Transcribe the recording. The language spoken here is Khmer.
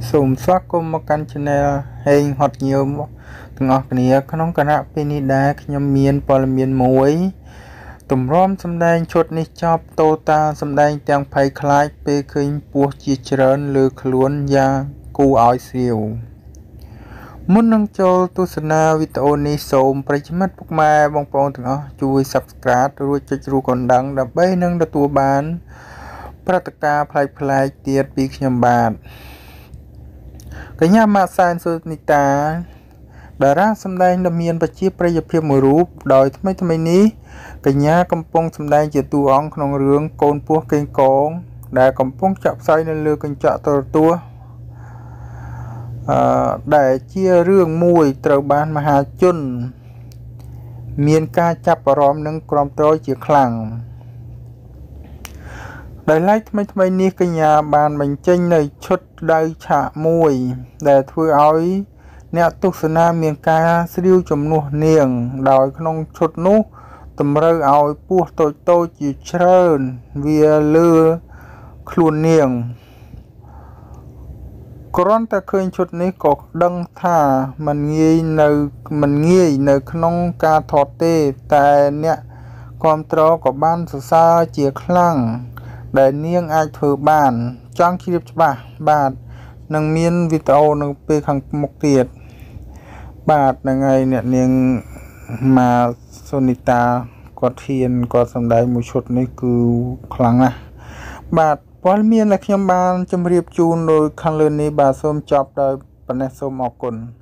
សូមស្វាគមន៍មកកាន់ Channel ហេងហត់ញើមទាំងអស់គ្នាក្នុងគណៈពេលនេះដែរខ្ញុំមានព័ត៌មានមួយទម្រាំសម្ដែងឈុតនេះចប់តូតាសម្ដែងទាំងភ័យខ្លាចពេលឃើញពស់ជាច្រើនលើខ្លួនយ៉ាងគួរឲ្យស្រាវមុននឹងចូលទស្សនាវីដេអូនេះសូមប្រិយមិត្តពុកម៉ែបងប្អូនទាំងអស់ជួយ Subscribe រួចចុចរូបកណ្ដឹងដើម្បីនឹងទទួលបានព្រឹត្តិការណ៍ប្លែកៗទៀតពីខ្ញុំបាទកញ្ញាម៉ាក់សែនសុនីតាតារាសម្ដែងដ៏មានប្រជាប្រិយភាពមួយរូបដោយថ្មីនេះកញ្ញាកំពុងសម្ដែងជាតួអង្គក្នុងរឿងកូនពស់កេងកងដែលកំពុងចាក់ផ្សាយនៅលើកញ្ចក់ទូរទស្សន៍ដែលជារឿងមួយត្រូវបានមហាជនមានការចាប់អារម្មណ៍និងគាំទ្រជាខ្លាំងដោយឡែកថ្មីនេះកញ្ញាបានបញ្ចេញនៅឈុតដៅឆាកមួយដែលធ្វើឲ្យអ្នកទស្សនាមានការស្រាវជំនួសនាងដោយក្នុងឈុតនោះតម្រូវឲ្យពស់តូចជាច្រើនវាលើខ្លួននាងគ្រាន់តែឃើញឈុតនេះក៏ដឹងថាมันងាយនៅក្នុងការថតទេតែអ្នកគាំទ្រក៏បានសរសើរជាខ្លាំងដែលនាងអាចធ្វើបានចង់ជ្រាបច្បាស់បាទនឹងមានវីដេអូនៅពេលខាងមុខទៀតបាទហ្នឹងហើយអ្នកនាងម៉ាសូនីតាគាត់សម្ដែងមួយឈុតនេះគឺខ្លាំងណាស់បាទព័ត៌មានដែលខ្ញុំបានជម្រាបជូនដោយខាងលើនេះបាទសូមចប់ដោយប៉ុណ្ណេះសូមអរគុណ